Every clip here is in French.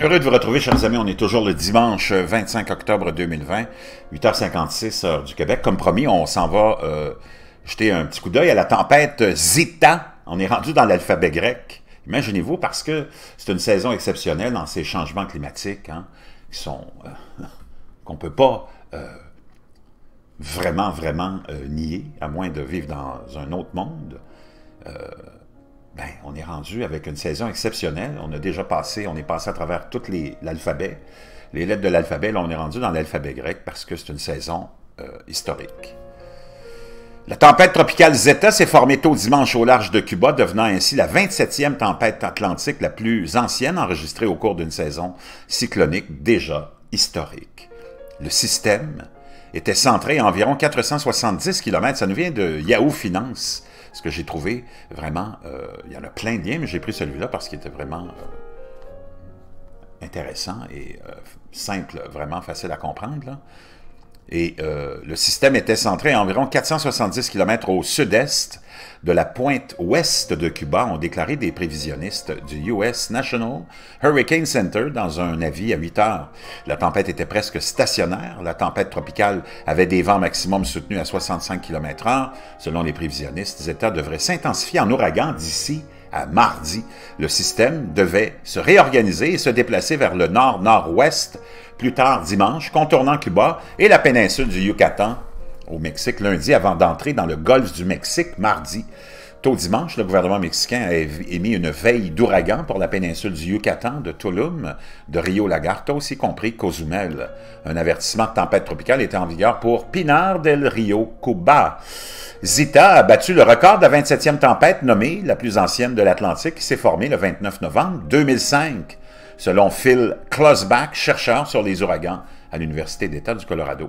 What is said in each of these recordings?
Heureux de vous retrouver, chers amis. On est toujours le dimanche 25 octobre 2020, 8h56 heure du Québec. Comme promis, on s'en va jeter un petit coup d'œil à la tempête Zeta. On est rendu dans l'alphabet grec. Imaginez-vous, parce que c'est une saison exceptionnelle dans ces changements climatiques, hein, qui sont qu'on ne peut pas vraiment nier, à moins de vivre dans un autre monde. On est rendu avec une saison exceptionnelle. On a déjà passé, on est passé à travers tout l'alphabet, les lettres de l'alphabet. Là, on est rendu dans l'alphabet grec parce que c'est une saison historique. La tempête tropicale Zeta s'est formée tôt dimanche au large de Cuba, devenant ainsi la 27e tempête atlantique la plus ancienne enregistrée au cours d'une saison cyclonique déjà historique. Le système était centré à environ 470 km. Ça nous vient de Yahoo Finance. Ce que j'ai trouvé vraiment, il y en a plein de liens, mais j'ai pris celui-là parce qu'il était vraiment intéressant et simple, vraiment facile à comprendre, là. Et le système était centré à environ 470 km au sud-est de la pointe ouest de Cuba, ont déclaré des prévisionnistes du US National Hurricane Center dans un avis à 8 heures. La tempête était presque stationnaire. La tempête tropicale avait des vents maximum soutenus à 65 km/h. Selon les prévisionnistes, Zeta devrait s'intensifier en ouragan d'ici à mardi. Le système devait se réorganiser et se déplacer vers le nord-nord-ouest plus tard dimanche, contournant Cuba et la péninsule du Yucatan au Mexique lundi avant d'entrer dans le golfe du Mexique mardi. Tôt dimanche, le gouvernement mexicain a émis une veille d'ouragan pour la péninsule du Yucatan, de Tulum, de Rio Lagartos, y compris Cozumel. Un avertissement de tempête tropicale était en vigueur pour Pinar del Rio, Cuba. Zeta a battu le record de la 27e tempête nommée la plus ancienne de l'Atlantique qui s'est formée le 29 novembre 2005, selon Phil Klosbach, chercheur sur les ouragans à l'Université d'État du Colorado.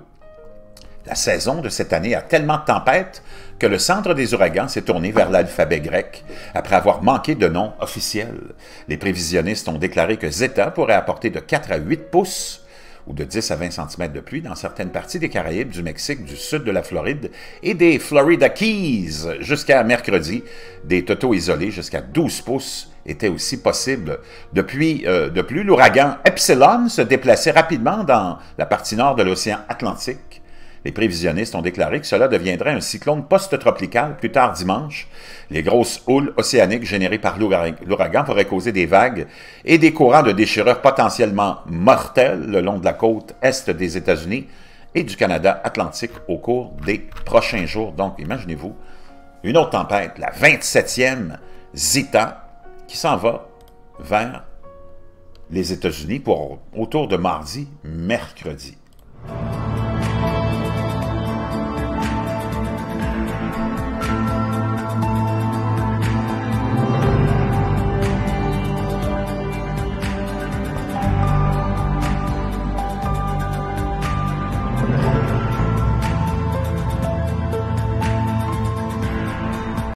La saison de cette année a tellement de tempêtes que le centre des ouragans s'est tourné vers l'alphabet grec après avoir manqué de nom officiel. Les prévisionnistes ont déclaré que Zeta pourrait apporter de 4 à 8 pouces ou de 10 à 20 cm de pluie dans certaines parties des Caraïbes, du Mexique, du sud de la Floride et des Florida Keys. Jusqu'à mercredi, des totaux isolés jusqu'à 12 pouces étaient aussi possibles. De plus, l'ouragan Epsilon se déplaçait rapidement dans la partie nord de l'océan Atlantique. Les prévisionnistes ont déclaré que cela deviendrait un cyclone post-tropical plus tard dimanche. Les grosses houles océaniques générées par l'ouragan pourraient causer des vagues et des courants de déchirure potentiellement mortels le long de la côte est des États-Unis et du Canada atlantique au cours des prochains jours. Donc, imaginez-vous, une autre tempête, la 27e Zeta, qui s'en va vers les États-Unis pour autour de mardi, mercredi.